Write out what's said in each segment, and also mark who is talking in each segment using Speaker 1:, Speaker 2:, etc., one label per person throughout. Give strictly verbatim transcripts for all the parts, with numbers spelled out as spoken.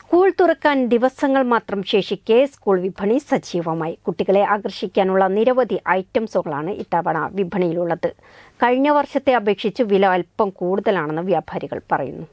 Speaker 1: School തുറക്കാൻ ദിവസങ്ങൾ മാത്രം ശേഷിക്കെ സ്കൂൾ വിപണി സജീവമായി. കുട്ടികളെ ആകർഷിക്കാനുള്ള നിരവധി ഐറ്റംസുകളാണ് ഇത്തവണ വിപണിയിലുള്ളത്. കഴിഞ്ഞ വർഷത്തെ അപേക്ഷിച്ച് വില അല്പം കൂടുതലാണെന്ന് വ്യാപാരികൾ പറയുന്നു.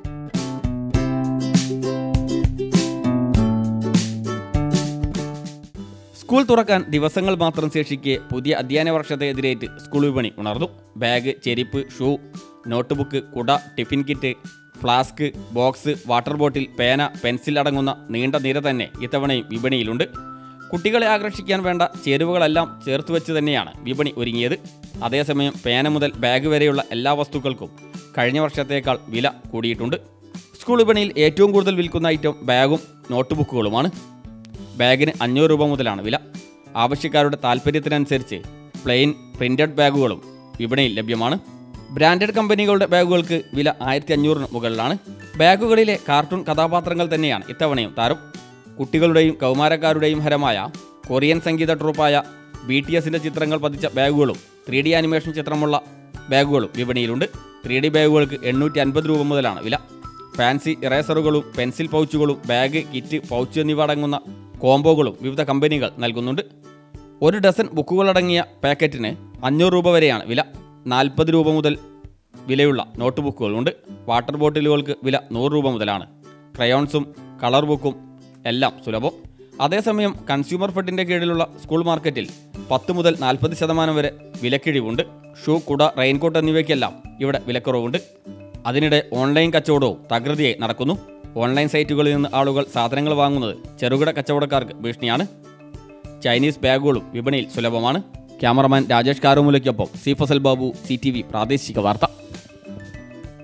Speaker 2: സ്കൂൾ തുറക്കാൻ ദിവസങ്ങൾ മാത്രം ശേഷിക്കെ പുതിയ അധ്യയന വർഷത്തെ എതിരേറ്റ് സ്കൂൾ വിപണി ഉണർന്നു. ബാഗ്, ചെരിപ്പ്, ഷൂ, നോട്ട് ബുക്ക്, കുട, tiffin kit, flask, box, water bottle, പേന, പെൻസിൽ അടങ്ങുന്ന നീണ്ട നിര തന്നെ ഇത്തവണയും വിപണിയിലുണ്ട്. കുട്ടികളെ ആകർഷിക്കാൻ വേണ്ട ചേരുവകളെല്ലാം ചേർത്ത് വെച്ച് തന്നെയാണ് വിപണി ഒരുങ്ങിയത്. അതേസമയം പേന മുതൽ ബാഗ് വരെയുള്ള എല്ലാ വസ്തുക്കൾക്കും കഴിഞ്ഞ വർഷത്തേക്കാൾ വില കൂടിയിട്ടുണ്ട്. സ്കൂൾ വിപണിയിൽ ഏറ്റവും കൂടുതൽ വിൽക്കുന്ന ഐറ്റം ബാഗും നോട്ട് ബുക്കുകളുമാണ്. ബാഗിന് അഞ്ഞൂറ് രൂപ മുതലാണ് വില. ആവശ്യക്കാരുടെ താല്പര്യത്തിനനുസരിച്ച് പ്ലെയിൻ പ്രിന്റഡ് ബാഗുകളും വിപണിയിൽ ലഭ്യമാണ്. ബ്രാൻഡഡ് കമ്പനികളുടെ ബാഗുകൾക്ക് വില ആയിരത്തി അഞ്ഞൂറിന് മുകളിലാണ്. ബാഗുകളിലെ കാർട്ടൂൺ കഥാപാത്രങ്ങൾ തന്നെയാണ് ഇത്തവണയും താരം. കുട്ടികളുടെയും കൗമാരക്കാരുടെയും ഹരമായ കൊറിയൻ സംഗീത ട്രൂപ്പായ ബി ടി എസിൻ്റെ ചിത്രങ്ങൾ പതിച്ച ബാഗുകളും ത്രീ ഡി ആനിമേഷൻ ചിത്രമുള്ള ബാഗുകളും വിപണിയിലുണ്ട്. ത്രീ ഡി ബാഗുകൾക്ക് എണ്ണൂറ്റി അൻപത് രൂപ മുതലാണ് വില. ഫാൻസി ഇറേസറുകളും പെൻസിൽ പൗച്ചുകളും ബാഗ്, കിറ്റ്, പൗച്ച് എന്നിവ അടങ്ങുന്ന കോംബോകളും വിവിധ കമ്പനികൾ നൽകുന്നുണ്ട്. ഒരു ഡസൻ ബുക്കുകളടങ്ങിയ പാക്കറ്റിന് അഞ്ഞൂറ് രൂപ വരെയാണ് വില. നാൽപ്പത് രൂപ മുതൽ വിലയുള്ള നോട്ട് ബുക്കുകളുണ്ട്. വാട്ടർ ബോട്ടിലുകൾക്ക് വില നൂറ് രൂപ മുതലാണ്. ക്രയോൺസും കളർ ബുക്കും എല്ലാം സുലഭം. അതേസമയം കൺസ്യൂമർ ഫെഡിൻ്റെ കീഴിലുള്ള സ്കൂൾ മാർക്കറ്റിൽ പത്ത് മുതൽ നാൽപ്പത് ശതമാനം വരെ വിലക്കിഴിവുണ്ട്. ഷൂ, കുട, റെയിൻകോട്ട് എന്നിവയ്ക്കെല്ലാം ഇവിടെ വിലക്കുറവുണ്ട്. അതിനിടെ ഓൺലൈൻ കച്ചവടവും തകൃതിയായി നടക്കുന്നു. ഓൺലൈൻ സൈറ്റുകളിൽ നിന്ന് ആളുകൾ സാധനങ്ങൾ വാങ്ങുന്നത് ചെറുകിട കച്ചവടക്കാർക്ക് ഭീഷണിയാണ്. ചൈനീസ് ബാഗുകളും വിപണിയിൽ സുലഭമാണ്. ക്യാമറമാൻ രാജേഷ് കാറുമുലയ്ക്കൊപ്പം C Fazal Babu, C T V പ്രാദേശിക വാർത്ത.